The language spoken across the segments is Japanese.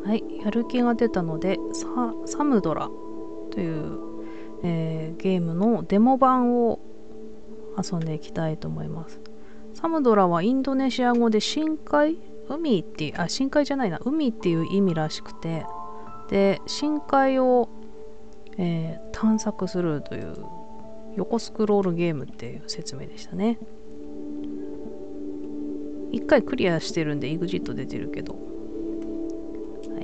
はい、やる気が出たのでサムドラという、ゲームのデモ版を遊んでいきたいと思います。サムドラはインドネシア語で深海、深海じゃないな、海っていう意味らしくて、で深海を、探索するという横スクロールゲームっていう説明でしたね。一回クリアしてるんで EXIT 出てるけど、はい、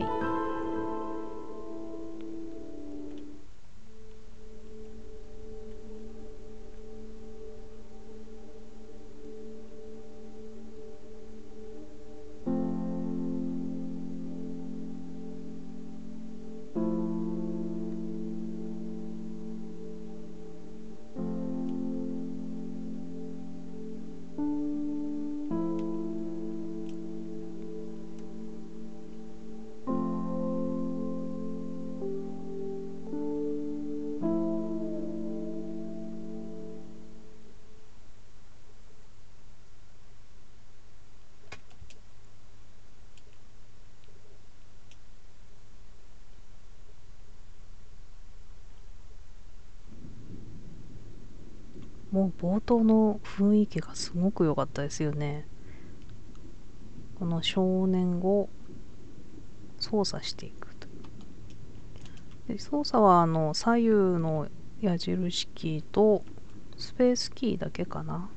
もう冒頭の雰囲気がすごく良かったですよね。この少年を操作していくと。で操作は左右の矢印キーとスペースキーだけかな。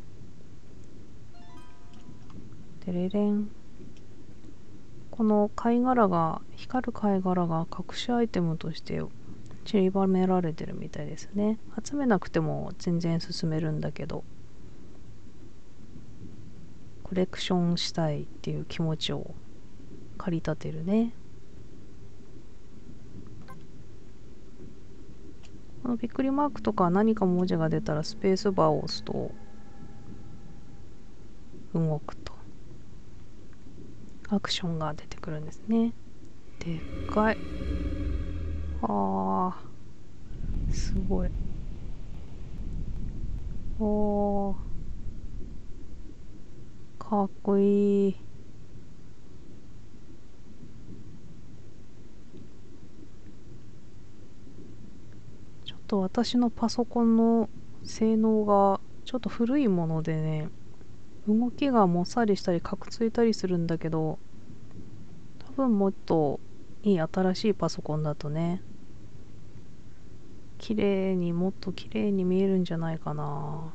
でれれん。この光る貝殻が隠しアイテムとして散りばめられてるみたいですね。集めなくても全然進めるんだけど、コレクションしたいっていう気持ちを駆り立てるね。このびっくりマークとか何か文字が出たらスペースバーを押すと動くとアクションが出てくるんですね。でっかい。あー、すごい。おー、かっこいい。ちょっと私のパソコンの性能がちょっと古いものでね、動きがもっさりしたりカクついたりするんだけど、多分もっといい新しいパソコンだとね、もっと綺麗に見えるんじゃないかな。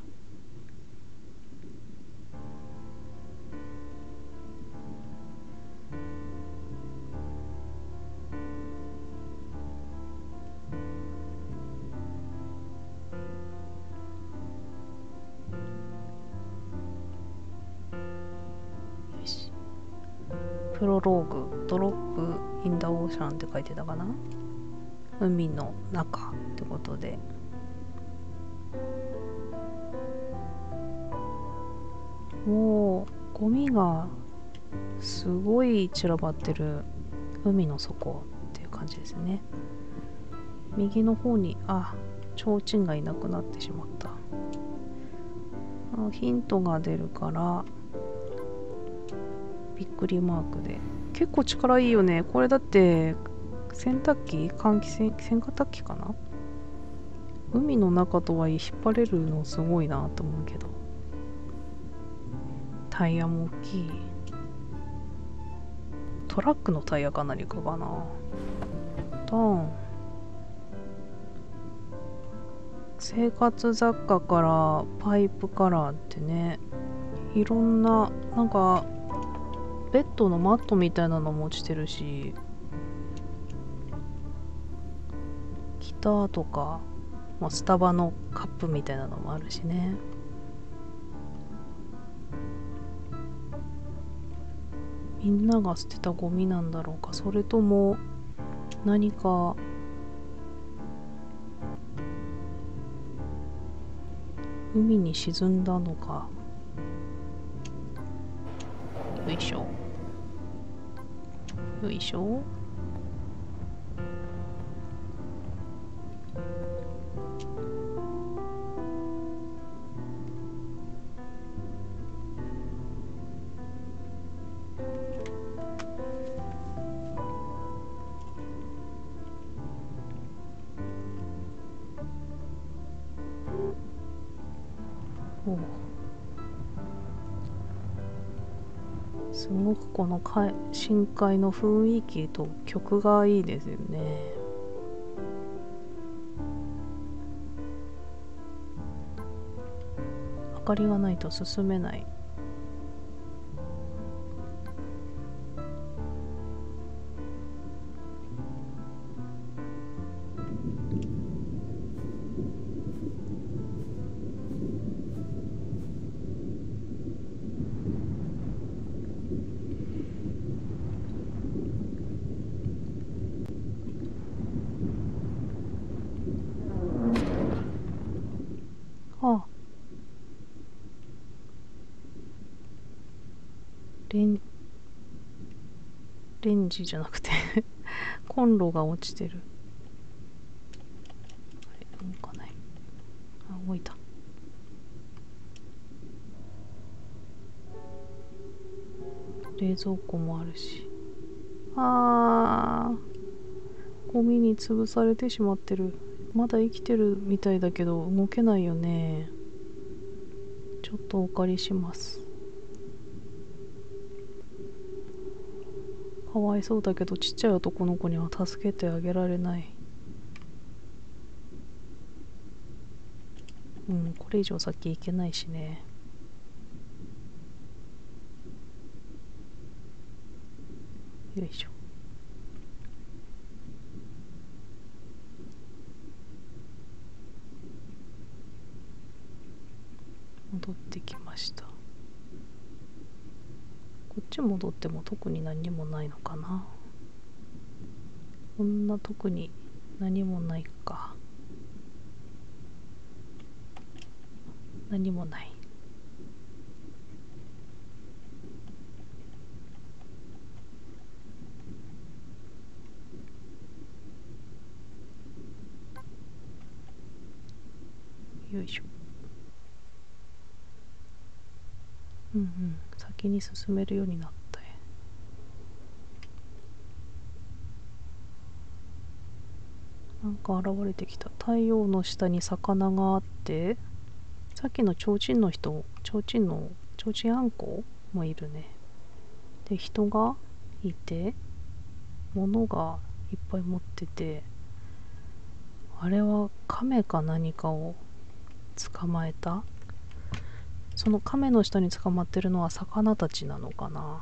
よし。プロローグ、ドロップインダオーシャンって書いてたかな。海の中ってことで。もうゴミがすごい散らばってる海の底っていう感じですね。右の方に提灯がいなくなってしまった。ヒントが出るからびっくりマークで。結構力いいよねこれ。だって洗濯機かな。海の中とはいえ引っ張れるのすごいなと思うけど、タイヤも大きい。トラックのタイヤか何かかな。ドーン。生活雑貨からパイプからってね、いろんな、なんかベッドのマットみたいなのも落ちてるし、ギターとか、スタバのカップみたいなのもあるしね。みんなが捨てたゴミなんだろうか、それとも何か海に沈んだのか。よいしょよいしょ。 すごくこの深海の雰囲気と曲がいいですよね。明かりがないと進めない。ああ、レンジじゃなくてコンロが落ちてる。あれ、動かない。あ、動いた。冷蔵庫もあるし。あー、ゴミに潰されてしまってる。まだ生きてるみたいだけど動けないよね。ちょっとお借りします。かわいそうだけどちっちゃい男の子には助けてあげられない。これ以上先行けないしね。よいしょ。戻ってきました。こっち戻っても特に何もないのかな。こんな特に何もないか。何もない。よいしょ。先に進めるようになったよ。なんか現れてきた。太陽の下に魚があって、さっきの提灯の人、提灯あんこもいるね。で、人がいて、物がいっぱい持ってて、あれは亀か何かを捕まえた。その亀の下に捕まってるのは魚たちなのかな。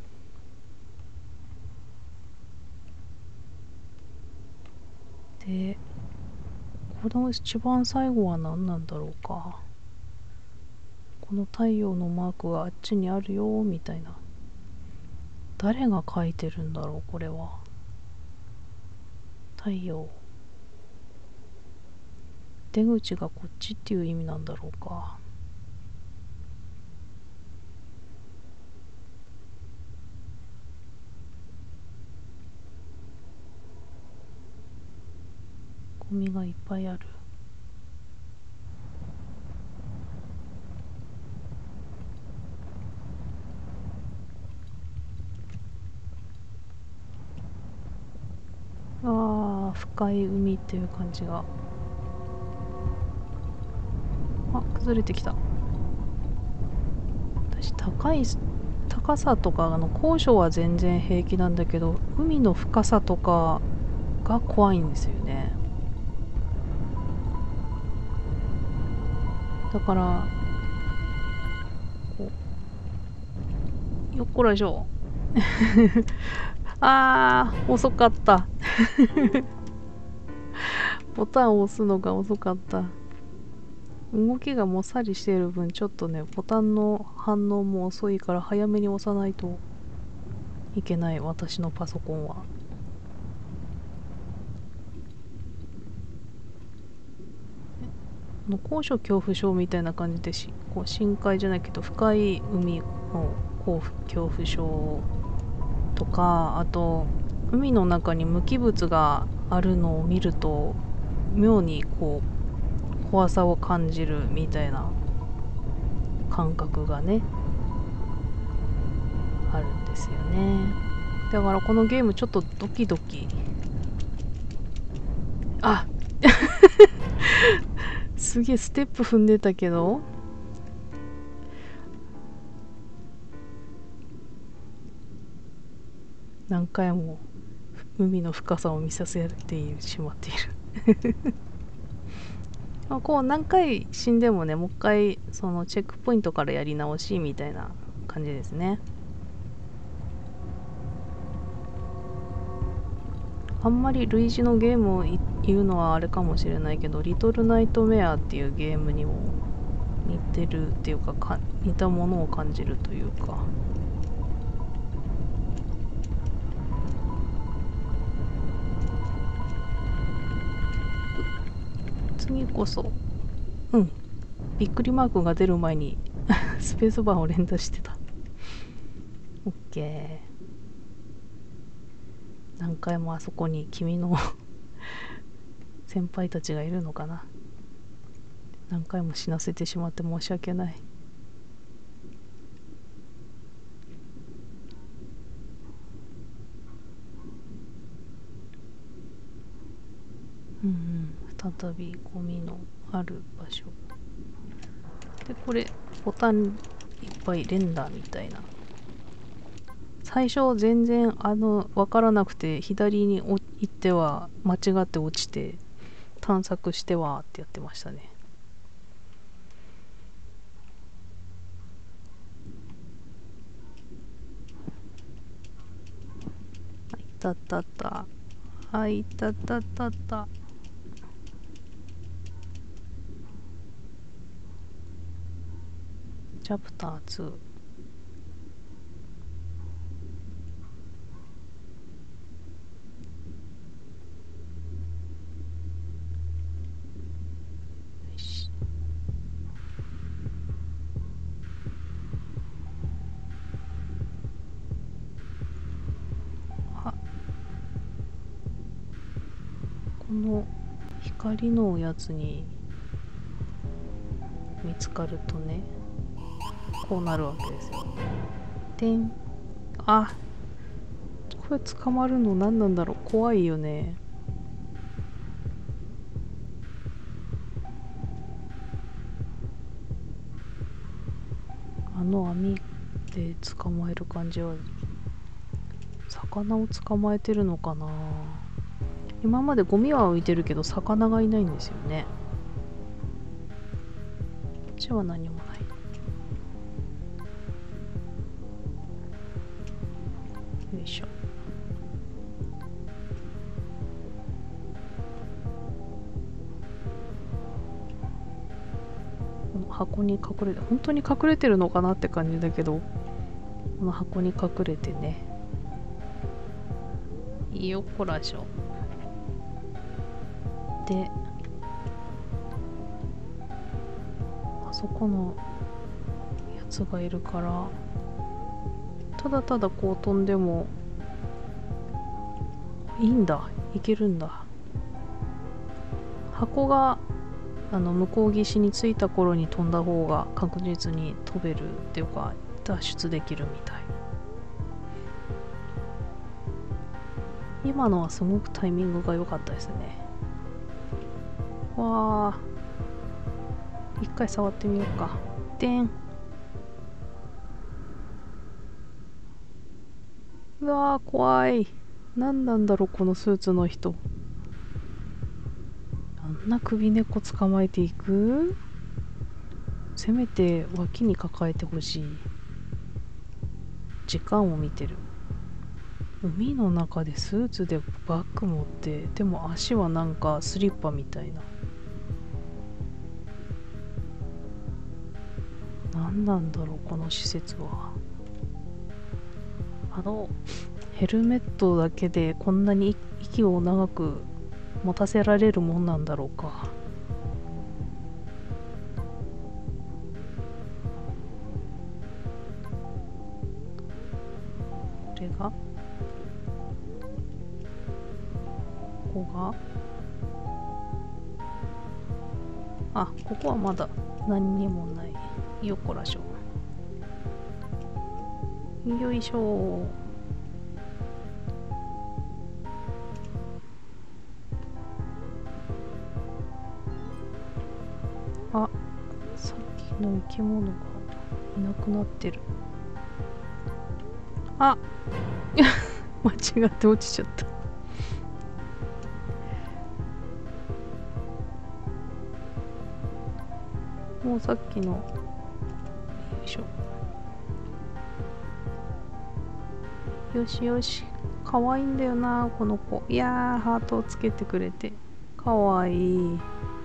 で、この一番最後は何なんだろうか。この太陽のマークがあっちにあるよみたいな。誰が書いてるんだろうこれは。太陽。出口がこっちっていう意味なんだろうか。ゴミがいっぱいある。ああ、深い海っていう感じが。あ、崩れてきた。私高さとか高所は全然平気なんだけど、海の深さとかが怖いんですよね。だからこうよっこらしょあー、遅かったボタンを押すのが遅かった。動きがもっさりしている分ちょっとね、ボタンの反応も遅いから早めに押さないといけない。私のパソコンは高所恐怖症みたいな感じでこう深海じゃないけど深い海の恐怖症とか、あと海の中に無機物があるのを見ると妙にこう怖さを感じるみたいな感覚がねあるんですよね。だからこのゲームちょっとドキドキ。あすげえステップ踏んでたけど、 何回も海の深さを見させてしまっているこう何回死んでもね、もう一回そのチェックポイントからやり直しみたいな感じですね。あんまり類似のゲームを言うのはあれかもしれないけど、リトルナイトメアっていうゲームにも似てるっていうか、似たものを感じるというか。次こそびっくりマークが出る前にスペースバーを連打してた。 OK。 何回もあそこに君の先輩たちがいるのかな。何回も死なせてしまって申し訳ない。再びゴミのある場所で、これボタンいっぱい連打みたいな。最初全然分からなくて、左に行っては間違って落ちて、探索してはってやってましたね。あ、いたたた、あ、いたたたた。チャプター2。この光のやつに見つかるとね、こうなるわけですよ。でん、あ、これ捕まるの何なんだろう、怖いよね。網で捕まえる感じは、魚を捕まえてるのかな。今までゴミは浮いてるけど魚がいないんですよね。こっちは何もない。よいしょ。この箱に隠れて、本当に隠れてるのかなって感じだけど、この箱に隠れてね。よっこらしょ。で、あそこのやつがいるから、ただただこう飛んでもいいんだ、いけるんだ。箱が向こう岸に着いた頃に飛んだ方が確実に飛べるっていうか、脱出できるみたい。今のはすごくタイミングが良かったですね。わあ、一回触ってみようか。でん。うわー、怖い。何なんだろう、このスーツの人。あんな首根っこ捕まえていく？せめて脇に抱えてほしい。時間を見てる。海の中でスーツでバッグ持って、でも足はなんかスリッパみたいな。何なんだろう、この施設は。ヘルメットだけでこんなに息を長く持たせられるもんなんだろうか。これが、ここが、あ、ここはまだ何にもない。よっこらしょ。よいしょ。あ、さっきの生き物がいなくなってる。あ間違って落ちちゃった。もうさっきの、よいしょ。よしよし。かわいいんだよな、この子。いやー、ハートをつけてくれて。かわいい。もう、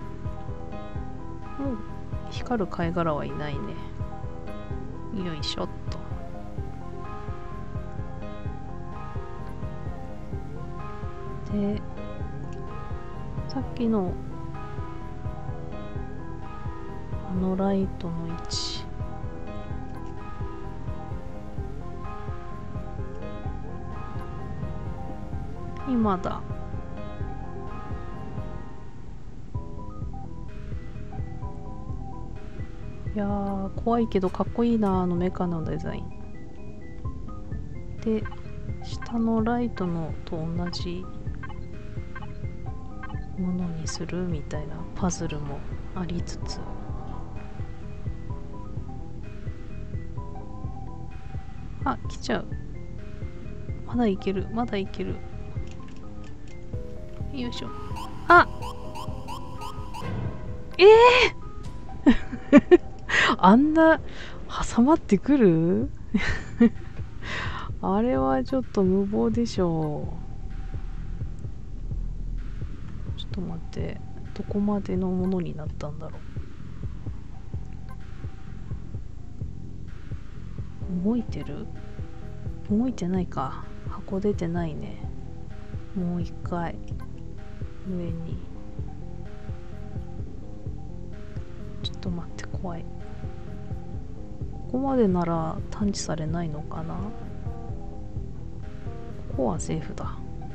光る貝殻はいないね。よいしょっと。で、さっきのあのライトの位置。今だ。いやー、怖いけどかっこいいな、あのメカのデザイン。で、下のライトのと同じものにするみたいなパズルもありつつ。あ、来ちゃう。まだいける、まだいける。よいしょ。あ、あんな挟まってくるあれはちょっと無謀でしょう。ちょっと待って、どこまでのものになったんだろう。動いてる？動いてないか。箱出てないね。もう一回上に。ちょっと待って、怖い。ここまでなら探知されないのかな。ここはセーフだ。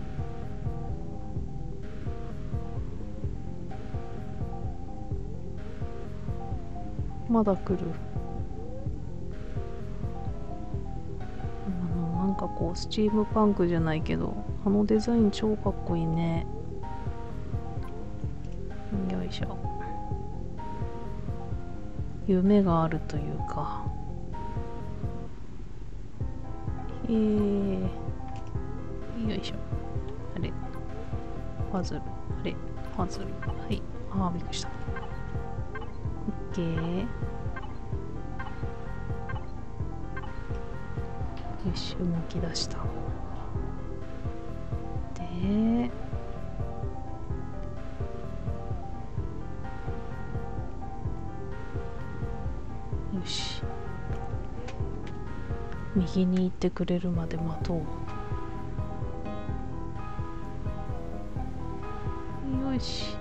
まだ来る。なんかこうスチームパンクじゃないけど、あのデザイン超かっこいいね。よいしょ。夢があるというか。よいしょ。あれ、パズル。あれ、パズル。はい。ああ、びっくりした。オッケー。よし、動き出した。で、よし。右に行ってくれるまで待とう。よし。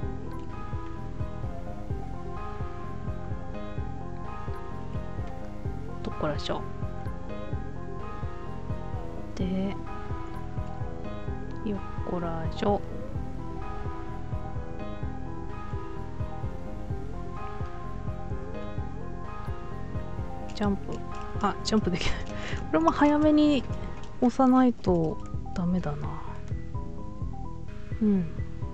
どこらしょ。で、よっこらしょ。ジャンプ。あ、ジャンプできない。これも早めに押さないとダメだな。うん。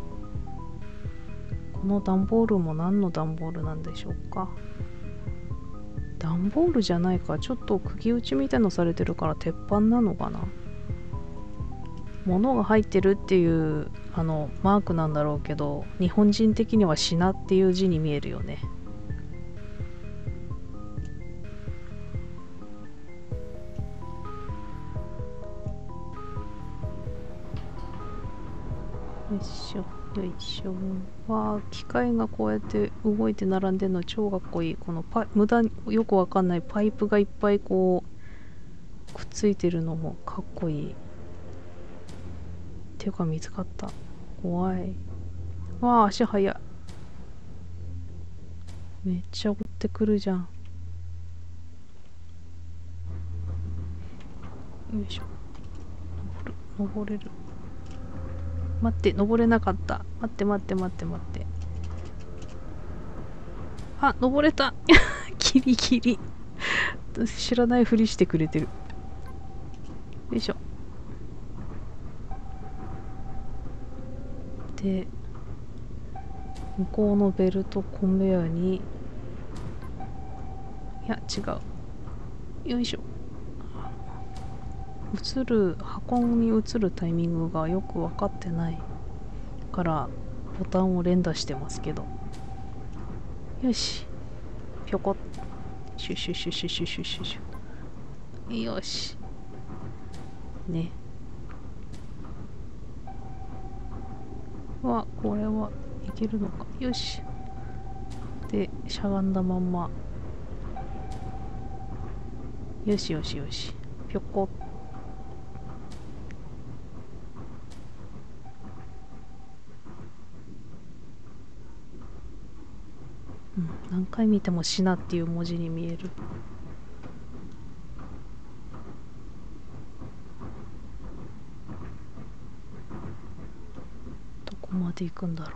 この段ボールも何の段ボールなんでしょうか。段ボールじゃないか。ちょっと釘打ちみたいのされてるから鉄板なのかな。物が入ってるっていうマークなんだろうけど、日本人的には品っていう字に見えるよね。よいしょよいしょ。わあ、機械がこうやって動いて並んでるの超かっこいい。この無駄によくわかんないパイプがいっぱいこうくっついてるのもかっこいい。っていうか見つかった。怖い。わあ、足速い。めっちゃ追ってくるじゃん。よいしょ。登れる。待って、登れなかった。待って待って待って待って。あ、登れたギリギリ知らないふりしてくれてる。よいしょ。で、向こうのベルトコンベヤーに、いや、違う。よいしょ。 箱に移るタイミングがよく分かってないからボタンを連打してますけど。よし、ぴょこっ、シュシュシュシュシュシュシュシュ。よしね。これはいけるのか。よし。で、しゃがんだまんま。よしよしよし。ぴょこっ。何回見てもシナっていう文字に見える。どこまで行くんだろう。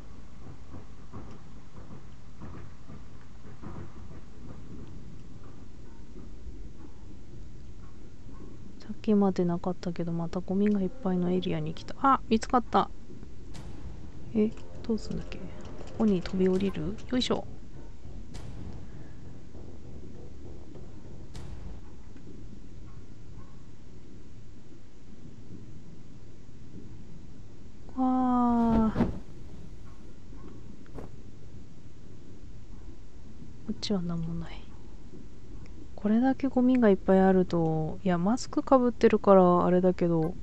さっきまでなかったけどまたゴミがいっぱいのエリアに来た。あ、見つかった。どうすんだっけ。ここに飛び降りる。よいしょ。こっちは何もない。これだけゴミがいっぱいあると、いやマスクかぶってるからあれだけど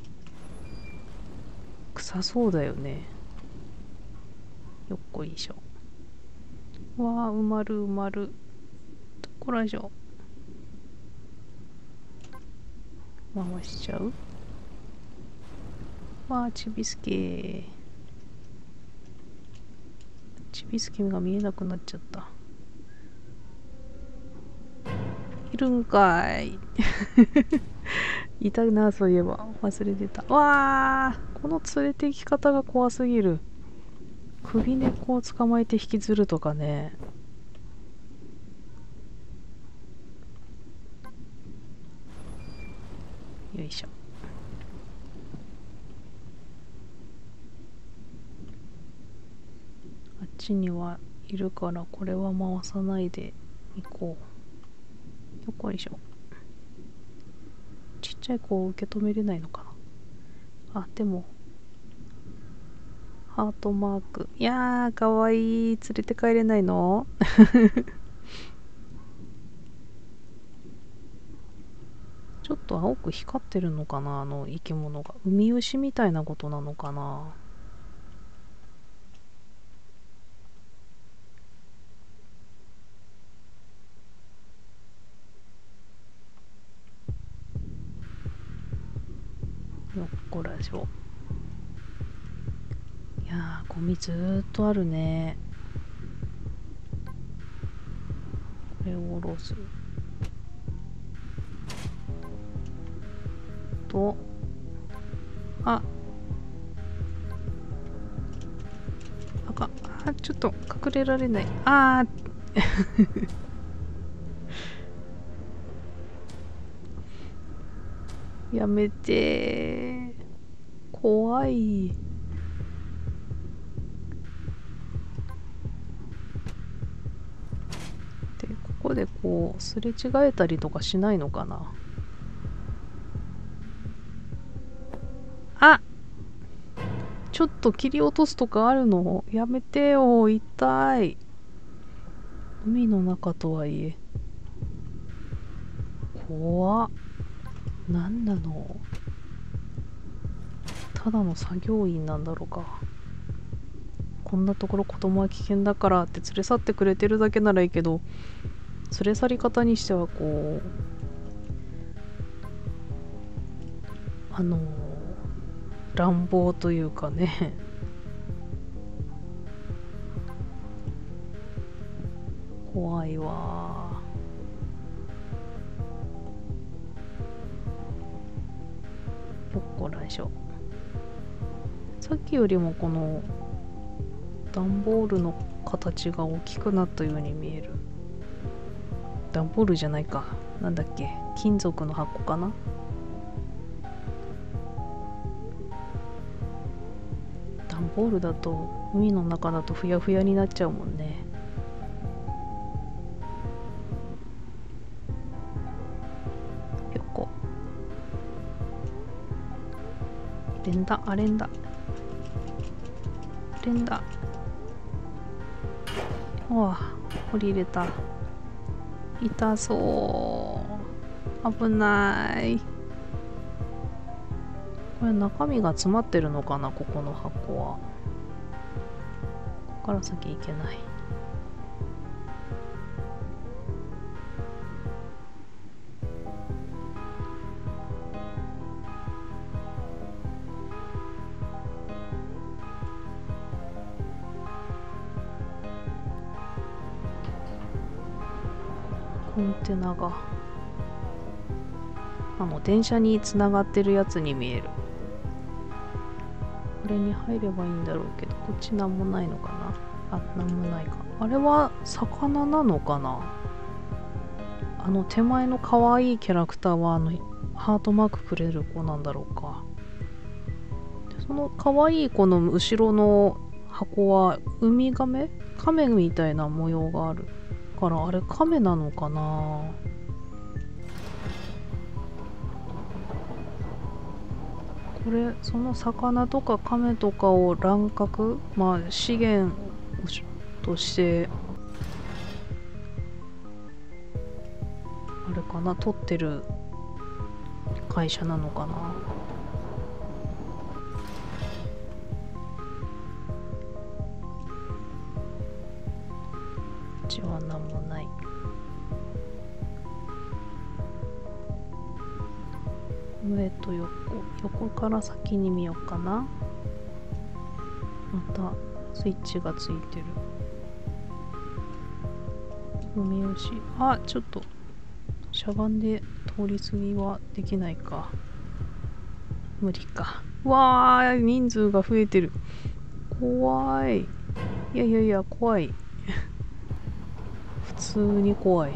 臭そうだよね。よっこいしょ。埋まる埋まる。どこらしょ。回しちゃう。ちびすけ。ちびすけが見えなくなっちゃった。いるんかい。いたな、そういえば。忘れてた。この連れて行き方が怖すぎる。首根っこを捕まえて引きずるとかね。よいしょ。あっちにはいるからこれは回さないで行こう。よっこいしょ。ちっちゃい子を受け止めれないのかな。でもハートマーク。いやーかわいい。連れて帰れないの。ちょっと青く光ってるのかな、あの生き物が。ウミウシみたいなことなのかな。よっこらしょ。いやーゴミずーっとあるね。これを下ろすと、ちょっと隠れられない。やめてー。怖い。で、ここでこうすれ違えたりとかしないのかな。ちょっと切り落とすとかあるの？やめてよ、痛い。海の中とはいえ怖っ。なんなの。ただの作業員なんだろうか。こんなところ子供は危険だからって連れ去ってくれてるだけならいいけど、連れ去り方にしてはこう乱暴というかね。怖いわ。よっこらしょ。さっきよりもこの段ボールの形が大きくなったように見える。段ボールじゃないか。なんだっけ、金属の箱かな。段ボールだと海の中だとふやふやになっちゃうもんね。よっこ。 連打、あ、連打。連打。わあ、降りれた。痛そう。危ない。これ中身が詰まってるのかな、ここの箱は。ここから先行けない。コンテナが電車につながってるやつに見える。これに入ればいいんだろうけど、こっちなんもないのかな。あ、なんもないか。あれは魚なのかな。手前の可愛いキャラクターはハートマークくれる子なんだろうか。でその可愛い子の後ろの箱はウミガメ？カメみたいな模様があるから、あれカメなのかな。これその魚とかカメとかを乱獲、まあ資源としてあれかな、取ってる会社なのかな。こっちは何もない。上と横から先に見ようかな。またスイッチがついてる。海牛、あ、ちょっとしゃがんで通り過ぎはできないか。無理か。わー、人数が増えてる。怖い。いや怖い。普通に怖い。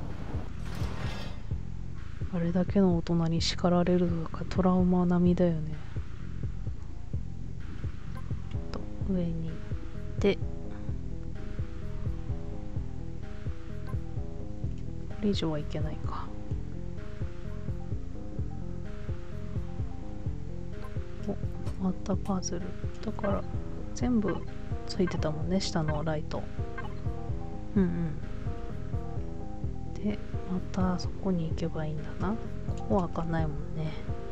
あれだけの大人に叱られるとかトラウマ並みだよね。上に行ってこれ以上はいけないか。お、またパズルだから全部ついてたもんね、下のライト。でまたそこに行けばいいんだな。ここは開かないもんね。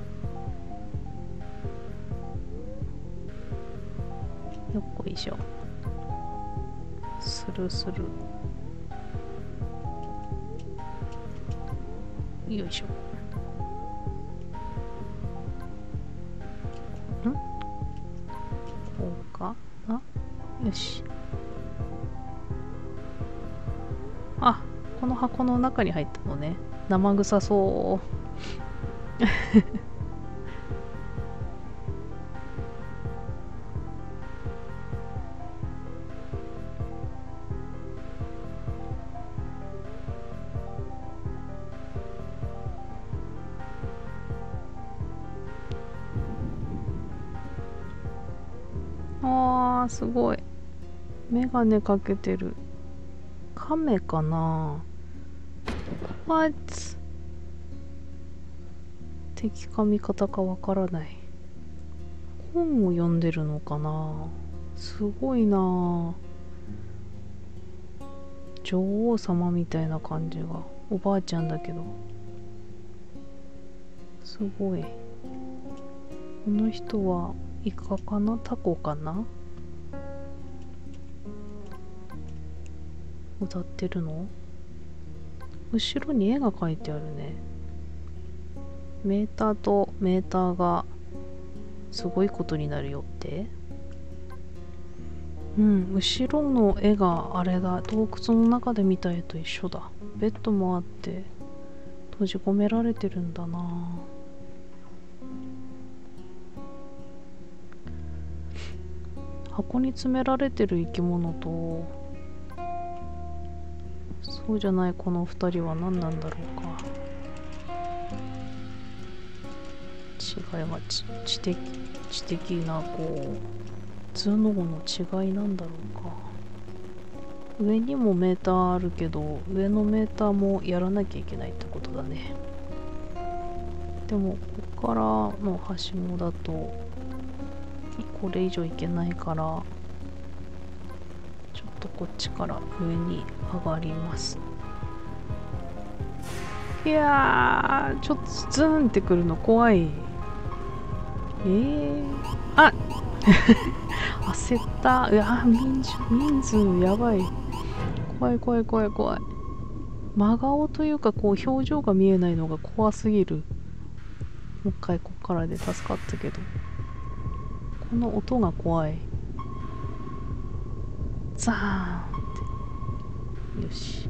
よっこいしょ。スルスル。よいしょ。こうかな。よし。あ、この箱の中に入ったのね。生臭そう。あー、すごい。メガネかけてる。カメかな。What？ 敵か味方かわからない。本を読んでるのかな。すごいな。女王様みたいな感じが。おばあちゃんだけどすごい。この人はイカかな、タコかな。歌ってるの？後ろに絵が描いてあるね。メーターとメーターがすごいことになるよって。後ろの絵があれだ。洞窟の中で見た絵と一緒だ。ベッドもあって閉じ込められてるんだな。箱に詰められてる生き物とそうじゃないこの2人は何なんだろうか。違いは知的なこう頭脳の違いなんだろうか。上にもメーターあるけど上のメーターもやらなきゃいけないってことだね。でもここからのはしごだとこれ以上いけないから、ちょっとこっちから上に上がります。いやー、ちょっとズーンってくるの怖い。あ焦った。うわ、人数やばい。怖い怖い怖い怖い。真顔というか、こう表情が見えないのが怖すぎる。もう一回こっからで助かったけど、この音が怖い。ザーンって。よし、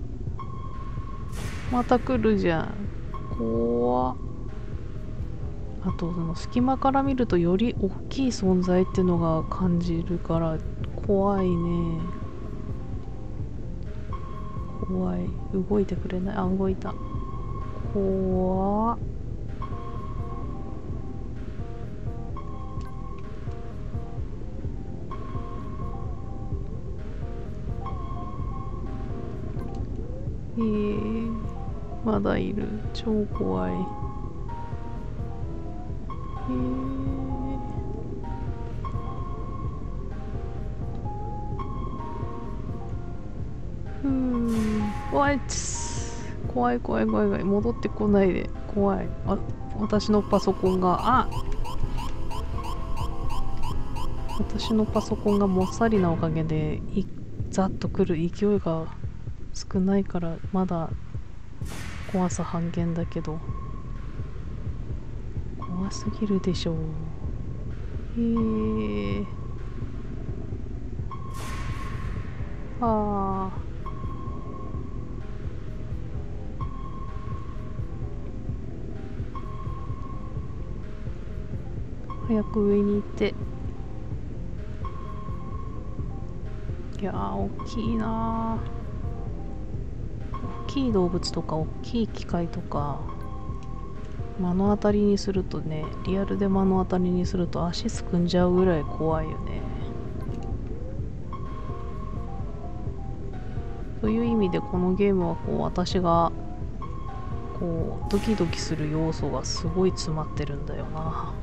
また来るじゃん。怖っ。あとその隙間から見るとより大きい存在ってのが感じるから怖いね。怖い。動いてくれない。あ、動いた。怖っ。まだいる。超怖い。怖い怖い怖い怖い。戻ってこないで。怖い。あ、私のパソコンが、私のパソコンがもっさりなおかげでざっと来る勢いが少ないからまだ怖さ半減だけど、怖すぎるでしょう。早く上に行って。いやー、大きいなー。大きい動物とか大きい機械とか目の当たりにするとね、リアルで目の当たりにすると足すくんじゃうぐらい怖いよね。という意味でこのゲームはこう私がこうドキドキする要素がすごい詰まってるんだよな。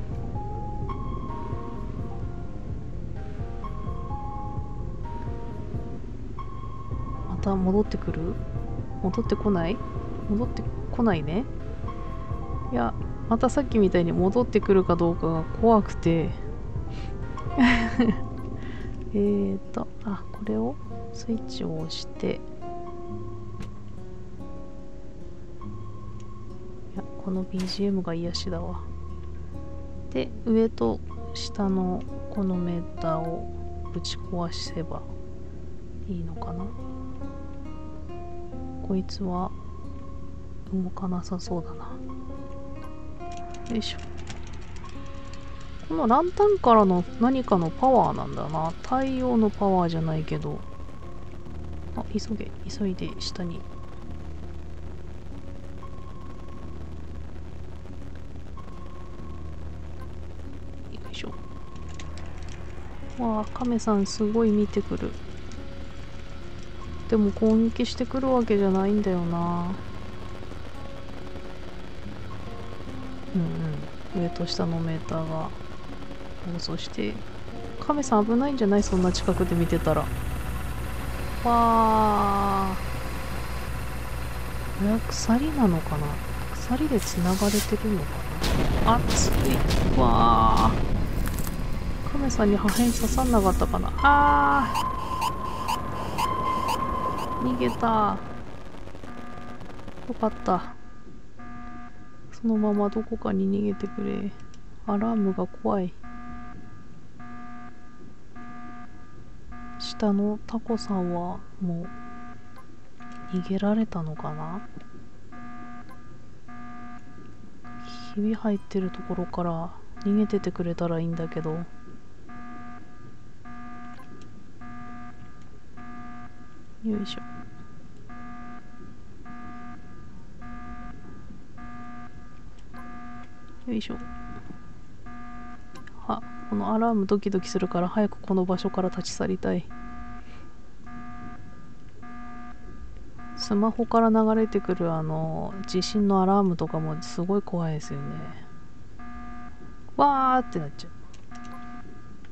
また戻ってくる？戻ってこない？戻ってこないね。いや、またさっきみたいに戻ってくるかどうかが怖くてこれをスイッチを押して、いや、この BGM が癒しだわ。で、上と下のこのメーターをぶち壊せばいいのかな。こいつは動かなさそうだな。よいしょ。このランタンからの何かのパワーなんだな。太陽のパワーじゃないけど。あ、急いで下に。よいしょ。わあ、カメさんすごい見てくる。でも攻撃してくるわけじゃないんだよな。上と下のメーターが暴走して、カメさん危ないんじゃない？そんな近くで見てたら。わあ、これは鎖なのかな。鎖でつながれてるのかな。熱い。わあ、カメさんに破片刺さんなかったかな。逃げた。よかった。そのままどこかに逃げてくれ。アラームが怖い。下のタコさんはもう逃げられたのかな。ひび入ってるところから逃げててくれたらいいんだけど。よいしょ。よいしょ。このアラームドキドキするから早くこの場所から立ち去りたい。スマホから流れてくる地震のアラームとかもすごい怖いですよね。わーってなっちゃう。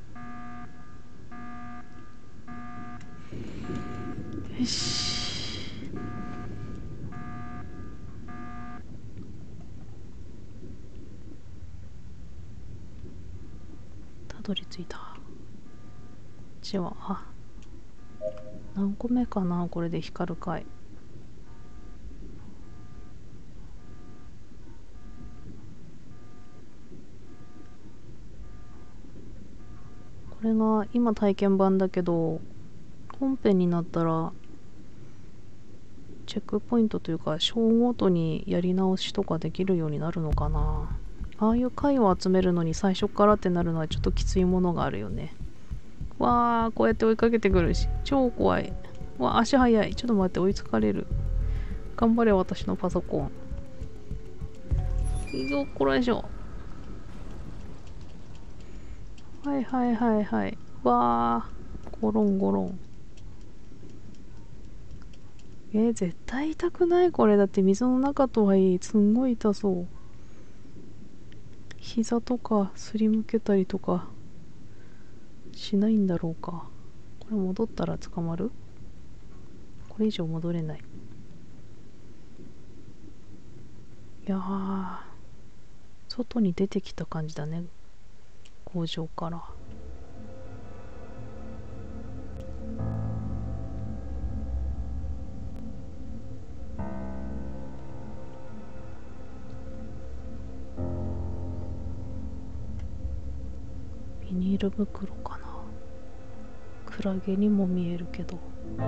よし。たどり着いた。こっちは、何個目かな、これで光る回。これが今体験版だけど、本編になったらチェックポイントというか章ごとにやり直しとかできるようになるのかな。ああいう回を集めるのに最初からってなるのはちょっときついものがあるよね。わあ、こうやって追いかけてくるし超怖い。わあ、足速い。ちょっと待って、追いつかれる。頑張れ私のパソコン。よっこらしょ。はいはいはいはい。わあ、ゴロンゴロン。絶対痛くない？これだって水の中とはいえすんごい痛そう。膝とかすりむけたりとかしないんだろうか。これ戻ったら捕まる？これ以上戻れない。いやー、外に出てきた感じだね、工場から。ビニール袋かな。クラゲにも見えるけど。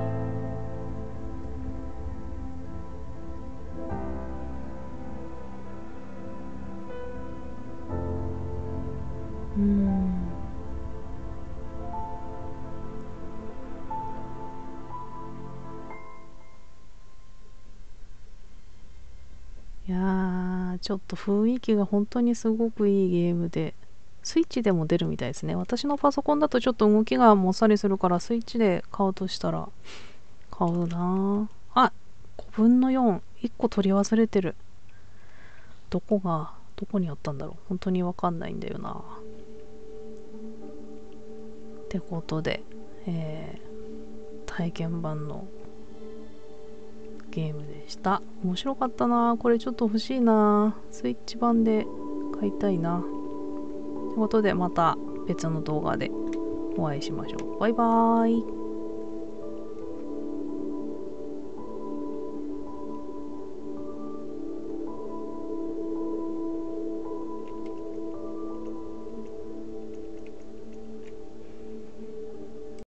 いやー、ちょっと雰囲気が本当にすごくいいゲームで、スイッチでも出るみたいですね。私のパソコンだとちょっと動きがもっさりするから、スイッチで買うとしたら買うなあ。5分の4、1個取り忘れてる。どこにあったんだろう。本当にわかんないんだよな。ってことで、体験版のゲームでした。面白かったな。これちょっと欲しいな。スイッチ版で買いたいな。ということで、また別の動画でお会いしましょう。バイバーイ。